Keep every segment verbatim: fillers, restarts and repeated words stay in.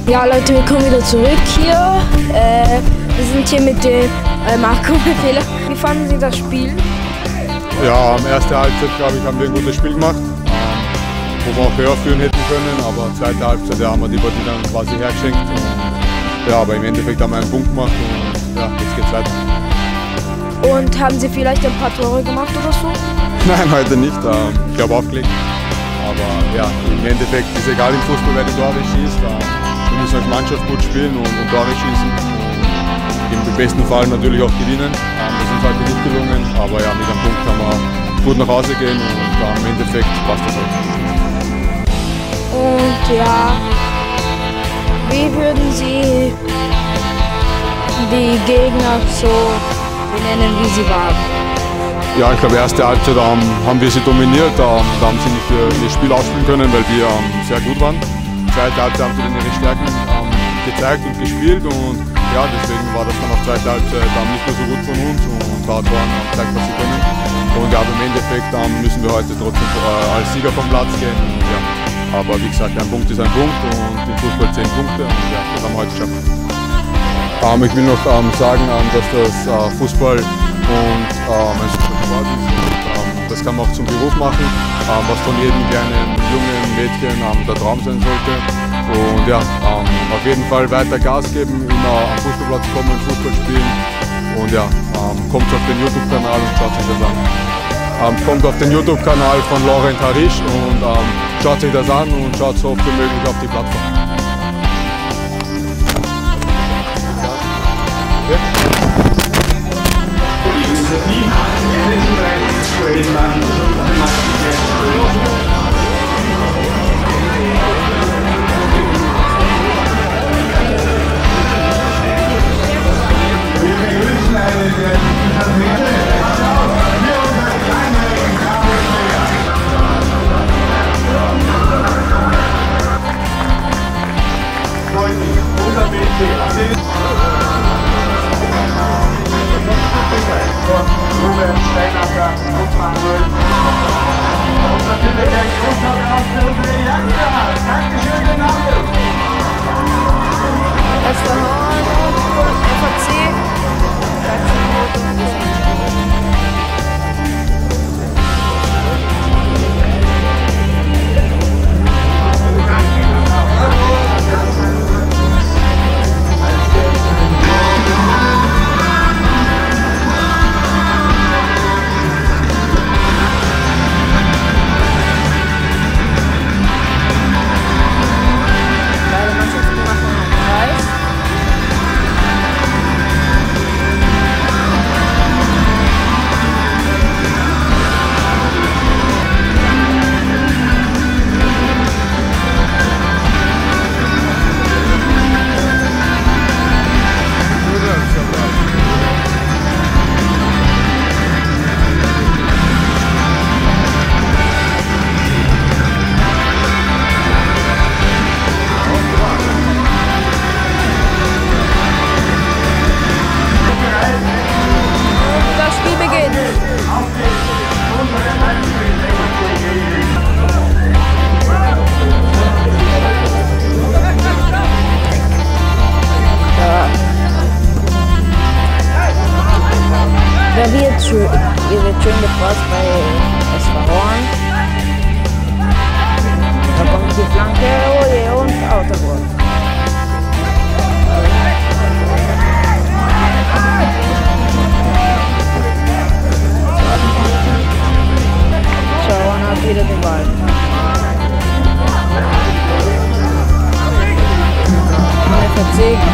Ja Leute, wir kommen wieder zurück hier. Äh, wir sind hier mit dem äh, Marco Fehler. Wie fanden Sie das Spiel? Ja, am ersten Halbzeit, glaube ich, haben wir ein gutes Spiel gemacht, ähm, wo wir auch höher führen hätten können, aber zweite Halbzeit ja, haben wir die Partie dann quasi hergeschenkt. Und, ja, aber im Endeffekt haben wir einen Punkt gemacht und ja, jetzt geht's weiter. Und haben Sie vielleicht ein paar Tore gemacht oder so? Nein, heute nicht. Ähm, ich habe aufgelegt. Aber ja, im Endeffekt ist egal im Fußball, wer die Tore schießt. Ähm, wir müssen als Mannschaft gut spielen und, und Tore schießen. Und im besten Fall natürlich auch gewinnen. Ähm, das ist uns heute nicht gelungen. Aber ja, mit einem Punkt kann man gut nach Hause gehen und ähm, im Endeffekt passt das halt. Und ja, wie würden Sie die Gegner so benennen, wie sie waren? Ja, ich glaube, erste Halbzeit ähm, haben wir sie dominiert, ähm, da haben sie nicht ihr, ihr Spiel ausspielen können, weil wir ähm, sehr gut waren. Zweite Halbzeit haben sie dann ihre Stärken ähm, gezeigt und gespielt und ja, deswegen war das dann auch zweite Halbzeit ähm, nicht mehr so gut von uns und da hat Toren ähm, gezeigt, was sie können. Und ja, aber im Endeffekt ähm, müssen wir heute trotzdem äh, als Sieger vom Platz gehen. Und, ja. Aber wie gesagt, ein Punkt ist ein Punkt und im Fußball zehn Punkte und ja, das haben wir heute geschafft. Ähm, ich will noch ähm, sagen, ähm, dass das äh, Fußball und ähm, ein super Sport ist. Und, ähm, das kann man auch zum Beruf machen, ähm, was von jedem kleinen jungen Mädchen ähm, der Traum sein sollte. Und ja, ähm, auf jeden Fall weiter Gas geben, immer am Fußballplatz kommen, Fußball spielen. Und ja, ähm, kommt auf den YouTube-Kanal und schaut sich das an. Ähm, kommt auf den YouTube-Kanal von Laurent Harisch und ähm, schaut sich das an und schaut so oft wie möglich auf die Plattform. Wer wird schön, ihr wird schön gepasst bei S V Horn. Da kommt die Flanke, Oje und Autogol. Schauern hat wieder den Ball. Und er verzögert.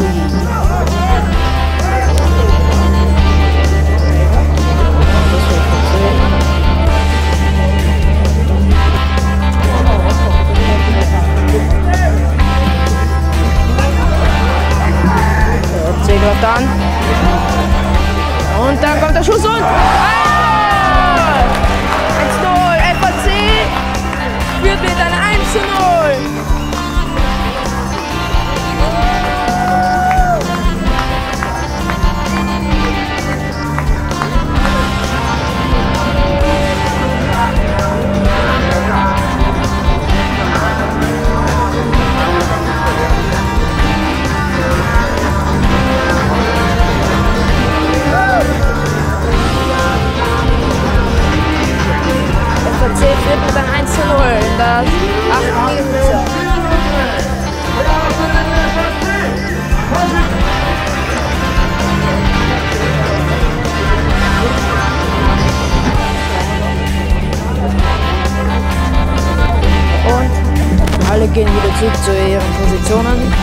Dann. Und dann kommt der Schuss und ah! eins zu null, F A C führt mit einer eins zu null. gehen wieder zurück zu ihren Positionen.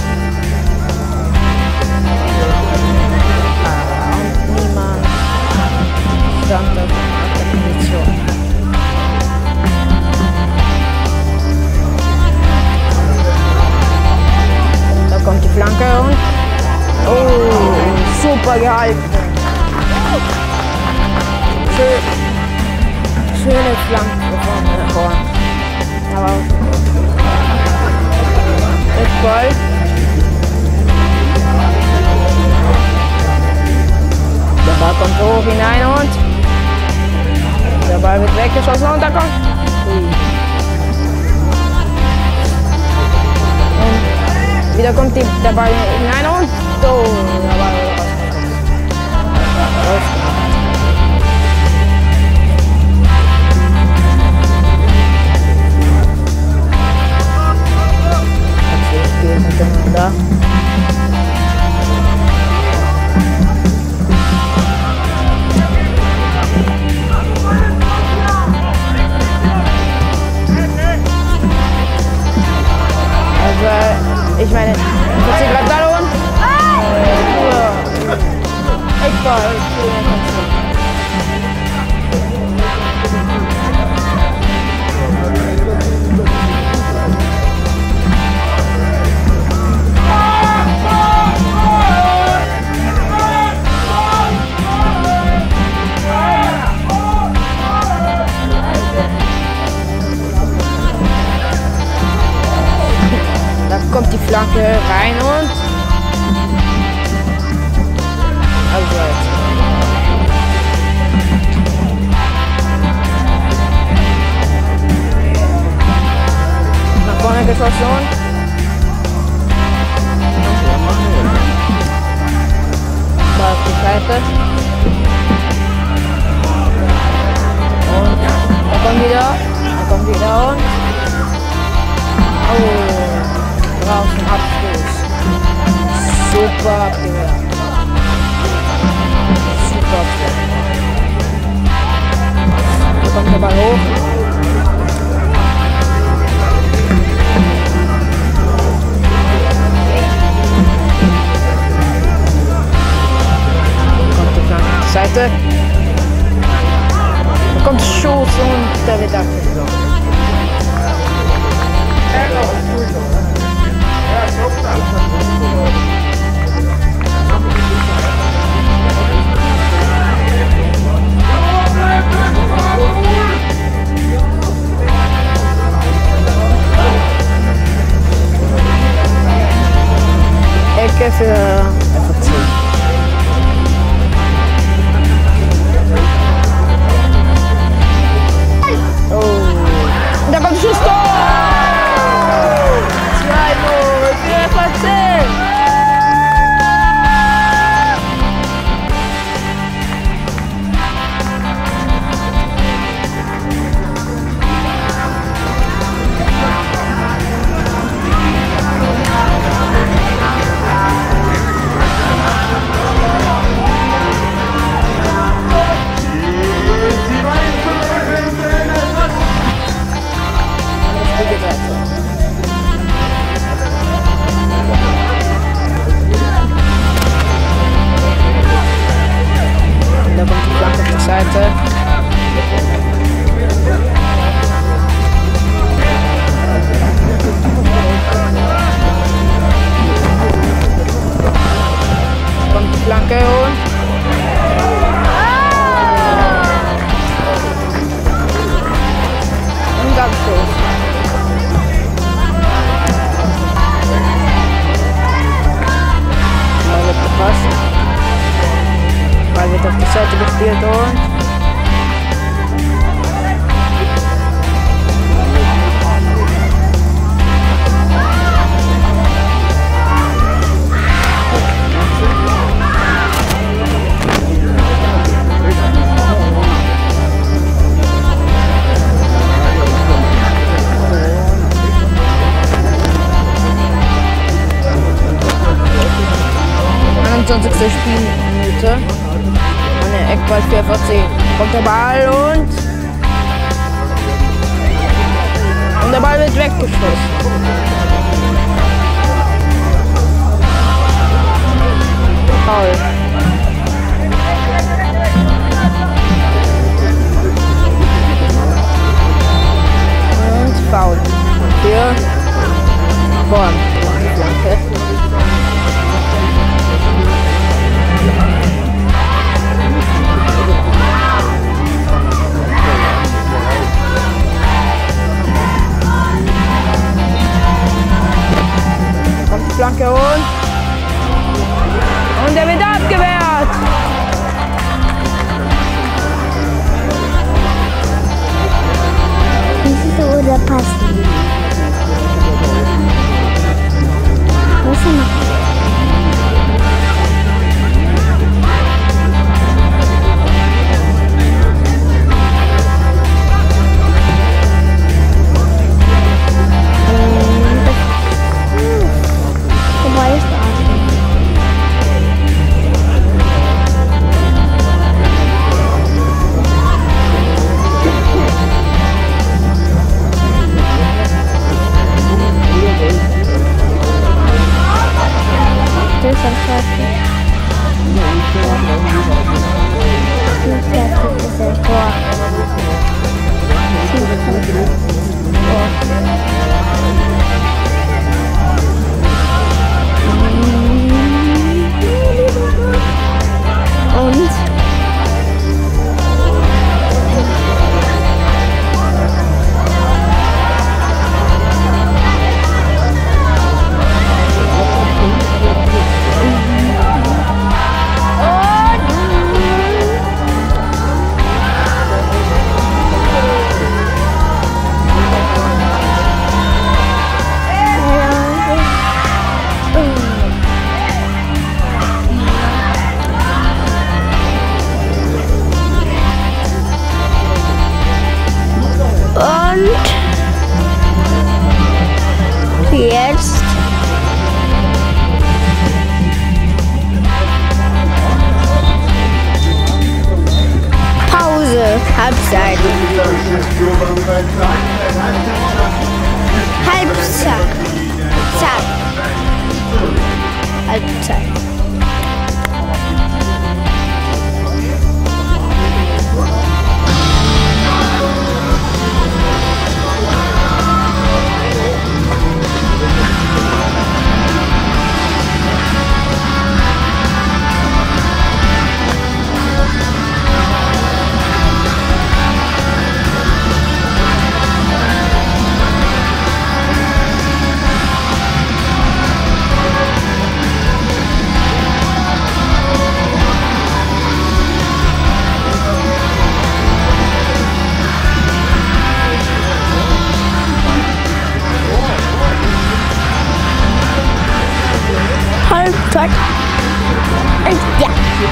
Ah, und niemand stand auf der Position. Da kommt die Flanke und oh, super gehalten. Schön, schöne Flanke von Horn. Aber der Ball. Der Ball kommt hoch hinein und der Ball wird weggeschossen und da kommt. Und wieder kommt die, der Ball hinein und so. Der Ball rausgekommen. Miteinander. Also, ich meine, ich ziehe gerade Ball und ich war kommt die Flanke rein und also jetzt. Nach vorne geschossen. Mal auf die Seite. Und er kommt wieder. Er kommt wieder und oh. Draußen Abstoß. Super abgewehrt. Super abgewehrt. Da kommt der Ball hoch. Da kommt die Flanke auf die Seite. Da kommt Schuss und der wird abgeschlossen. Ecke für F V C. Oh, da kommt Schuss. zwei null für F V C. Da kommt die Flanke auf die Seite. Da kommt die Flanke und und Abstoß. Mal wird gepasst. Ball wird auf die Seite gespielt und einundzwanzigste Spielminute. Eine Eckball für F V C. Kommt der Ball und Und der Ball wird weggeschossen. Foul. Und Foul. Für Born. Danke. Kommt die Flanke und und er wird abgewehrt. Diese oder passen. Was ist noch? Jetzt Pause, Halbzeit. Halbzeit. Zeit. Halbzeit. Halbzeit. Ja.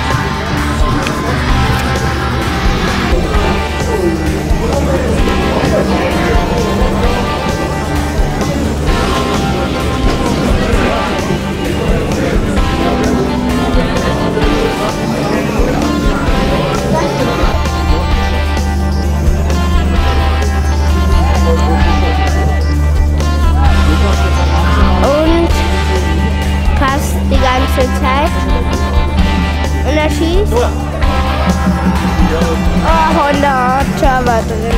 Zeit und er schießt. Oh, und da hat Torwart drin.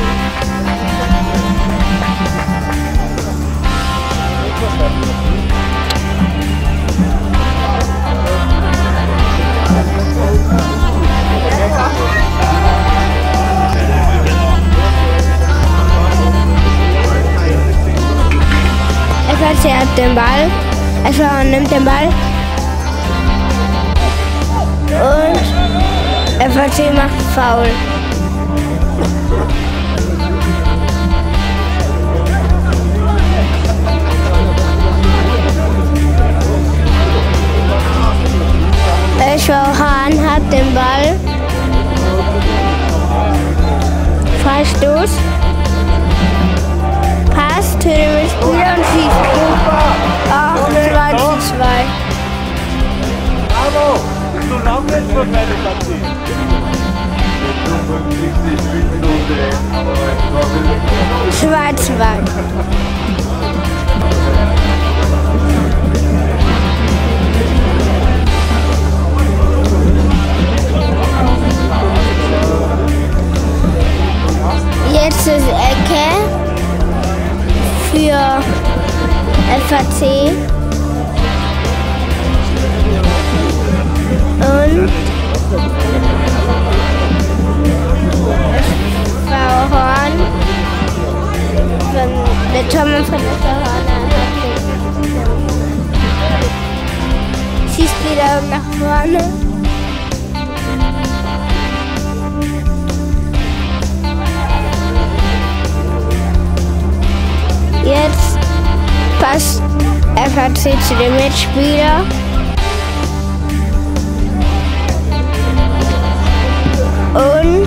Er verzehrt den Ball, er nimmt den Ball. Und F A C macht faul. S V Hahn hat den Ball. Freistoß. Pass zu dem Spieler und schießt. Ach, zwei zu zwei. Bravo! So lange ist noch keine Partie. zwei zwei. Jetzt ist Ecke für F A C und Frau Horn, von der Tormann von der Frau Horn schießt wieder nach vorne. Jetzt passt F A C zu dem Mitspieler. Und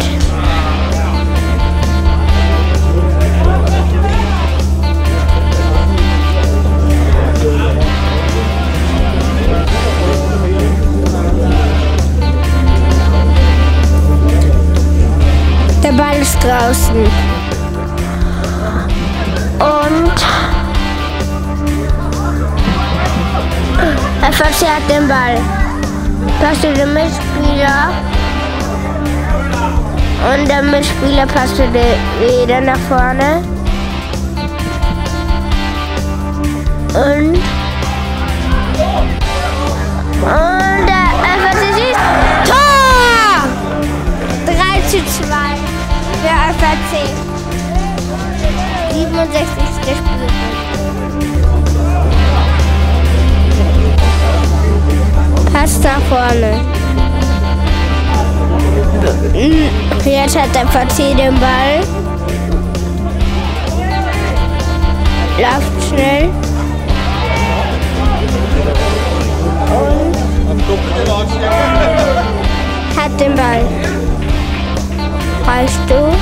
der Ball ist draußen. Und F A C hat den Ball. Passt zu dem Mitspieler. Und der Mitspieler passt wieder nach vorne. Und, und der F A C schießt. Tor! drei zu zwei für F A C. siebenundsechzigste Spielzeit. Pass nach vorne. Jetzt hat der F A C den Ball. Läuft schnell. Und hat den Ball. Freistoß.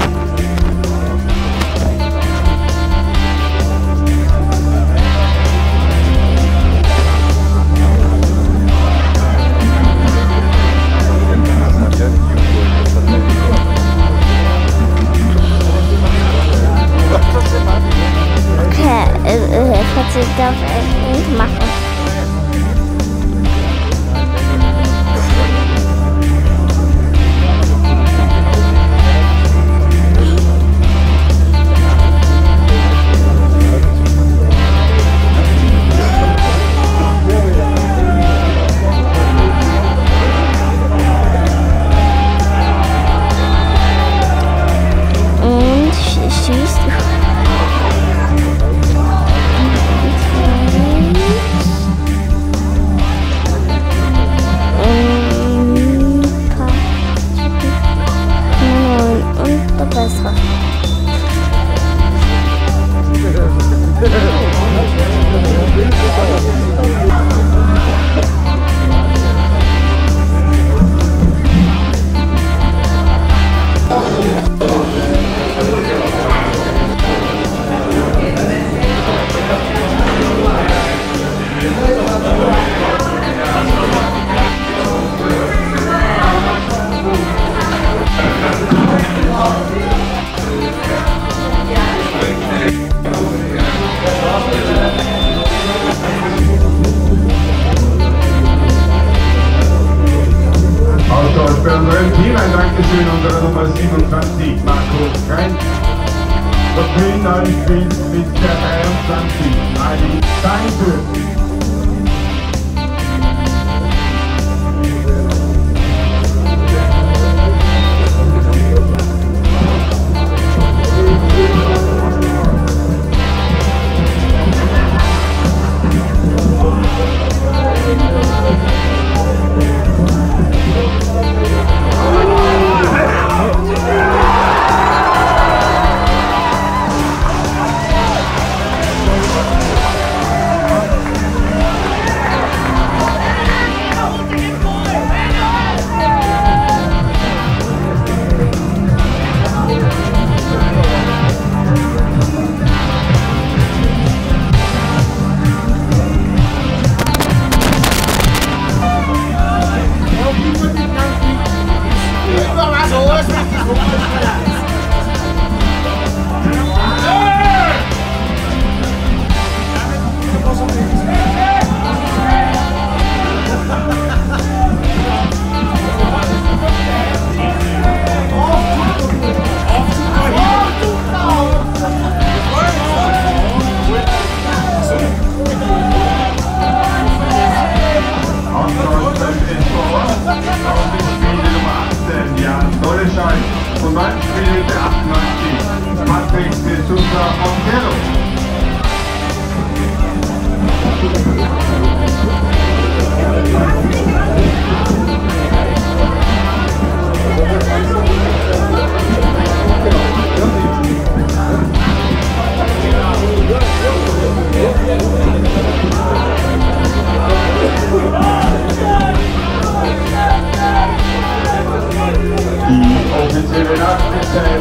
Ich darf es nicht machen. Und schießt. Dankeschön unserer Nummer siebenundzwanzig, Marco Rein. Und neuen Spiel mit der dreiundzwanzig, Ali Steinfurt. zwanzig Minute achtundneunzig. Patrick de Sousa Montero. Die offizielle Nachspielzeit.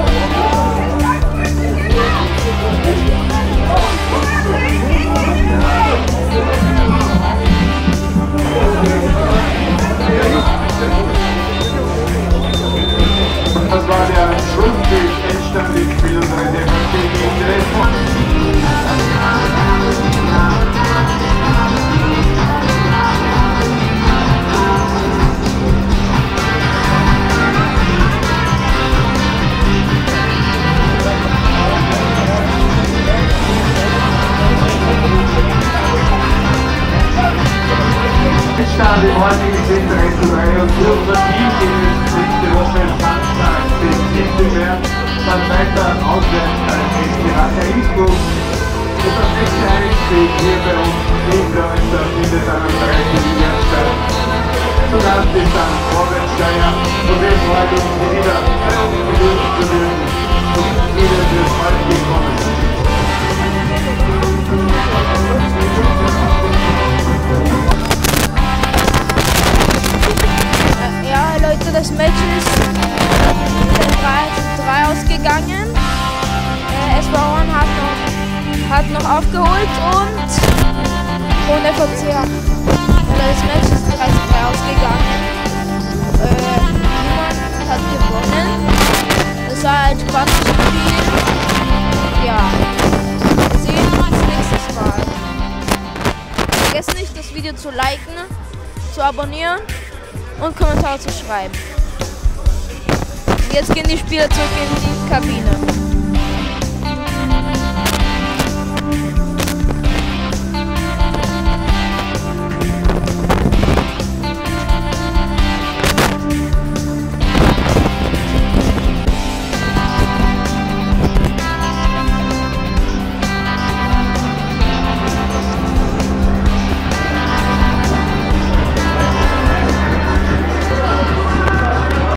Und das war der Schlusspfiff, Endstand des Spiels unserer D F C gegen Dresden. Stand im heutigen Sind Dresden drei und Kurve Wien geht es nächste Woche Samstag, den siebten März, dann weiter auswärts als nächste Rache Innsbruck. Und das nächste Heimspiel hier bei uns in der Winter findet dann am dreizehnten März statt. Zu Gast ist dann Vorwärtssteier und wir freuen uns, Sie wieder bei uns begrüßen zu dürfen und Ihnen fürs heutige Kommen. Ja, Leute, das Match ist drei zu drei ausgegangen. Äh, S V Ohren hat noch, hat noch aufgeholt und, und F V C hat. Ja, das Match ist drei zu drei ausgegangen. Äh, niemand hat gewonnen. Es war ein spannendes Spiel. Ja, wir sehen uns nächstes Mal. Vergesst nicht, das Video zu liken, zu abonnieren und Kommentare zu schreiben. Jetzt gehen die Spieler zurück in die Kabine.